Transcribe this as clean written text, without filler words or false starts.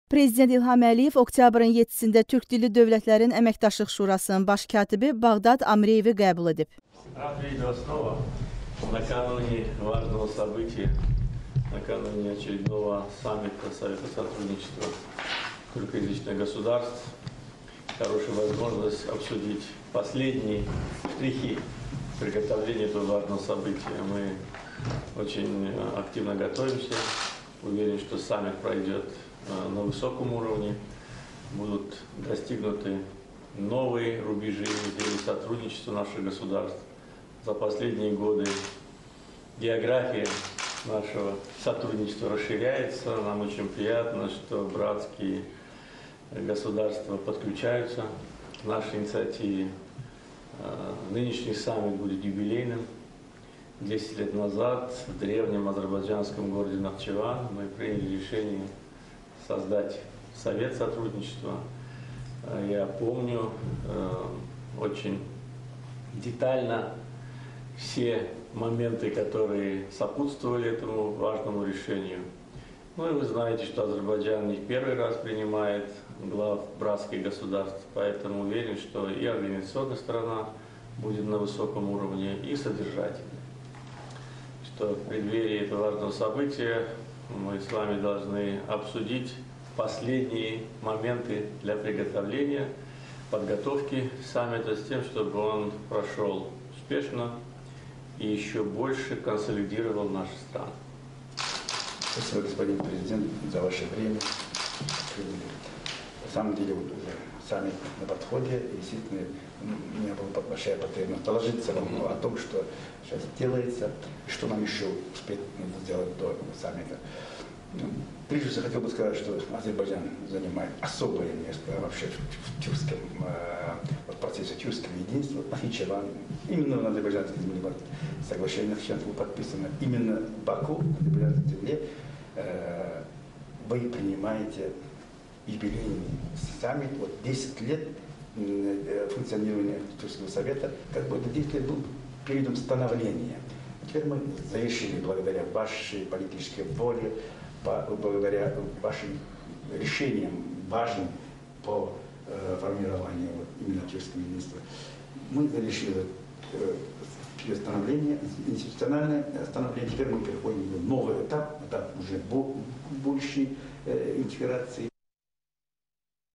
Prezident İlham Əliyev oktyabrın 7-sində Türk Dilli Dövlətlərin Əməkdaşlıq Şurasının baş katibi Bağdad Amreyevi qəbul edib. Накануне важного события, накануне очередного саммита Совета сотрудничества тюркоязычных государств, хорошая возможность обсудить последние штрихи приготовления этого важного события. Мы очень активно готовимся, уверен, что саммит пройдет на высоком уровне, будут достигнуты новые рубежи в деле сотрудничества наших государств. За последние годы география нашего сотрудничества расширяется. Нам очень приятно, что братские государства подключаются к нашей инициативе. Нынешний саммит будет юбилейным. 10 лет назад в древнем азербайджанском городе Нахчеван мы приняли решение создать Совет сотрудничества. Я помню очень детально все моменты, которые сопутствовали этому важному решению. Ну и вы знаете, что Азербайджан не в первый раз принимает глав братских государств, поэтому уверен, что и организационная сторона будет на высоком уровне, и содержательная. Что в преддверии этого важного события мы с вами должны обсудить последние моменты для приготовления, подготовки саммита с тем, чтобы он прошел успешно и еще больше консолидировал наши страны. Спасибо, господин президент, за ваше время. На самом деле, саммит на подходе, и действительно, у меня была большая потребность доложиться вам о том, что сейчас делается, и что нам еще успеть сделать до саммита. Прежде всего, хотел бы сказать, что Азербайджан занимает особое место вообще в тюркском в процессе тюркского единства. Нахичеван, именно на азербайджанской земле соглашение Нахичеван было подписано именно в Баку, на азербайджанской земле. Вы принимаете юбилейный саммит, вот 10 лет функционирования Тюркского совета, как бы это 10 лет был периодом становления. Теперь мы завершили благодаря вашей политической воле, благодаря вашим решениям, важным по формированию именно тюркского единства. Мы завершили становление, институциональное становление. Теперь мы переходим в новый этап уже большей интеграции.